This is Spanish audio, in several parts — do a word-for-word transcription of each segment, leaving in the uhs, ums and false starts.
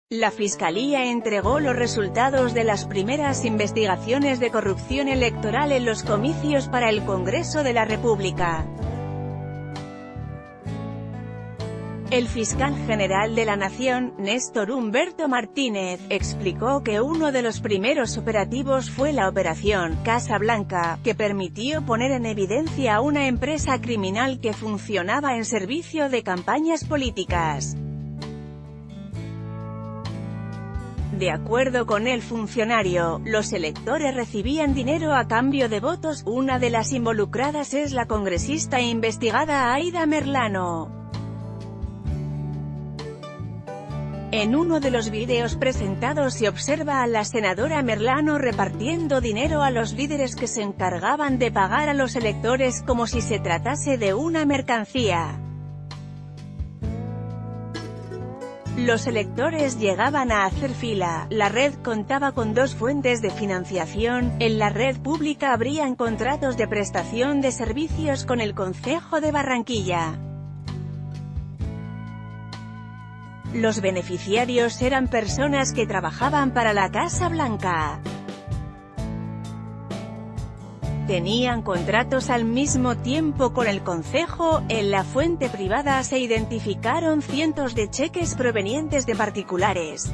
La Fiscalía entregó los resultados de las primeras investigaciones de corrupción electoral en los comicios para el Congreso de la República. El fiscal general de la Nación, Néstor Humberto Martínez, explicó que uno de los primeros operativos fue la Operación Casa Blanca, que permitió poner en evidencia a una empresa criminal que funcionaba en servicio de campañas políticas. De acuerdo con el funcionario, los electores recibían dinero a cambio de votos. Una de las involucradas es la congresista investigada Aida Merlano. En uno de los vídeos presentados se observa a la senadora Merlano repartiendo dinero a los líderes que se encargaban de pagar a los electores como si se tratase de una mercancía. Los electores llegaban a hacer fila. La red contaba con dos fuentes de financiación. En la red pública habrían contratos de prestación de servicios con el Concejo de Barranquilla. Los beneficiarios eran personas que trabajaban para la Casa Blanca. Tenían contratos al mismo tiempo con el Concejo. En la fuente privada se identificaron cientos de cheques provenientes de particulares.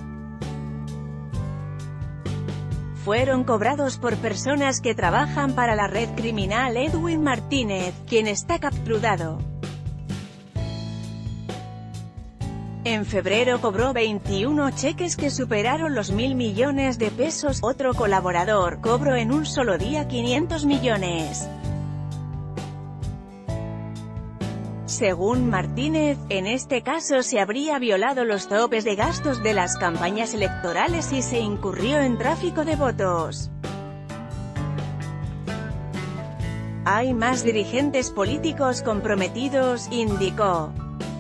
Fueron cobrados por personas que trabajan para la red criminal Edwin Martínez, quien está capturado. En febrero cobró veintiuno cheques que superaron los mil millones de pesos. Otro colaborador cobró en un solo día quinientos millones. Según Martínez, en este caso se habría violado los topes de gastos de las campañas electorales y se incurrió en tráfico de votos. Hay más dirigentes políticos comprometidos, indicó.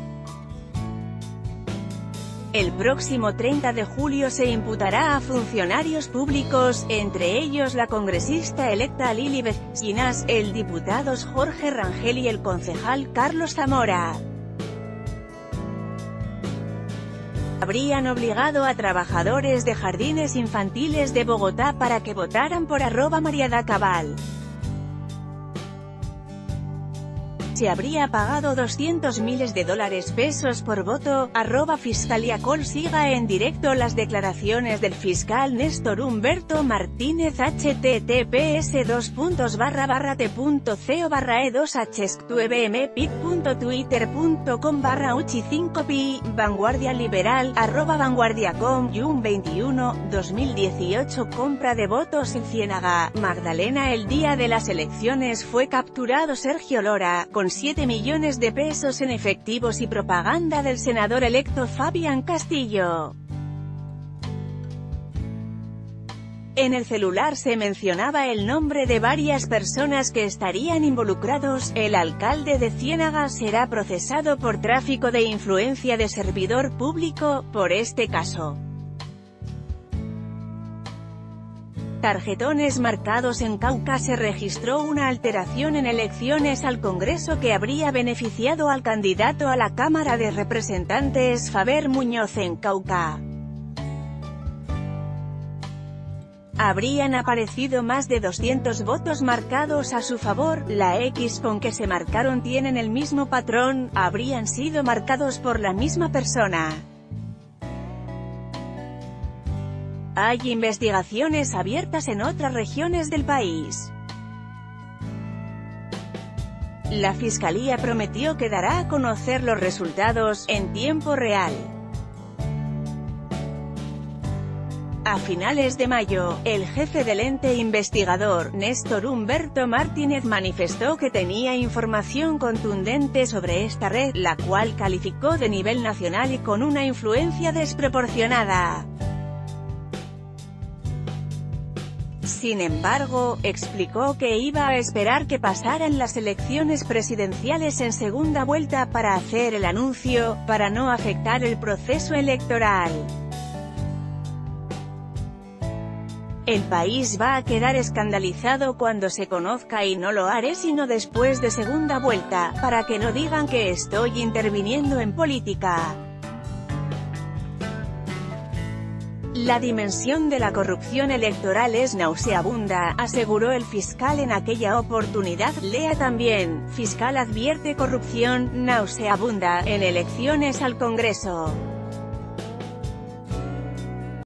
El próximo treinta de julio se imputará a funcionarios públicos, entre ellos la congresista electa Lili Vecinas, el diputado Jorge Rangel y el concejal Carlos Zamora. Habrían obligado a trabajadores de jardines infantiles de Bogotá para que votaran por arroba Mariada Cabal. Se habría pagado doscientos miles de dólares pesos por voto. Arroba Fiscaliacol. Siga en directo las declaraciones del fiscal Néstor Humberto Martínez. https dos puntos barra barra t.co barra e dos hsqvmpic.twitter.com barra uchi cinco pi. Vanguardia Liberal. Arroba vanguardiacom. Jun veintiuno, dos mil dieciocho. Compra de votos en Ciénaga, Magdalena. El día de las elecciones fue capturado Sergio Lora, con siete millones de pesos en efectivos y propaganda del senador electo Fabián Castillo. En el celular se mencionaba el nombre de varias personas que estarían involucrados. El alcalde de Ciénaga será procesado por tráfico de influencia de servidor público, por este caso. Tarjetones marcados en Cauca. Se registró una alteración en elecciones al Congreso que habría beneficiado al candidato a la Cámara de Representantes Faber Muñoz en Cauca. Habrían aparecido más de doscientos votos marcados a su favor. La X con que se marcaron tienen el mismo patrón, habrían sido marcados por la misma persona. Hay investigaciones abiertas en otras regiones del país. La Fiscalía prometió que dará a conocer los resultados en tiempo real. A finales de mayo, el jefe del ente investigador, Néstor Humberto Martínez, manifestó que tenía información contundente sobre esta red, la cual calificó de nivel nacional y con una influencia desproporcionada. Sin embargo, explicó que iba a esperar que pasaran las elecciones presidenciales en segunda vuelta para hacer el anuncio, para no afectar el proceso electoral. El país va a quedar escandalizado cuando se conozca y no lo haré sino después de segunda vuelta, para que no digan que estoy interviniendo en política. La dimensión de la corrupción electoral es nauseabunda, aseguró el fiscal en aquella oportunidad. Lea también, fiscal advierte corrupción, nauseabunda, en elecciones al Congreso.